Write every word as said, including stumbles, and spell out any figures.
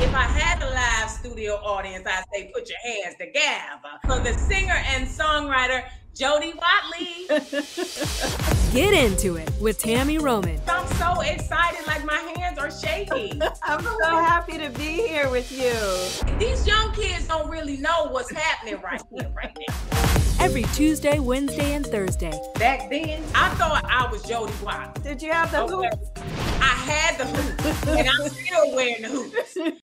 If I had a live studio audience, I'd say put your hands together for the singer and songwriter, Jody Watley. Get into it with Tami Roman. I'm so excited, like my hands are shaking. I'm so happy to be here with you. These young kids don't really know what's happening right here, right now. Every Tuesday, Wednesday, and Thursday. Back then, I thought I was Jody Watley. Did you have the Okay. hoops? I had the hoops, and I'm still wearing the hoops.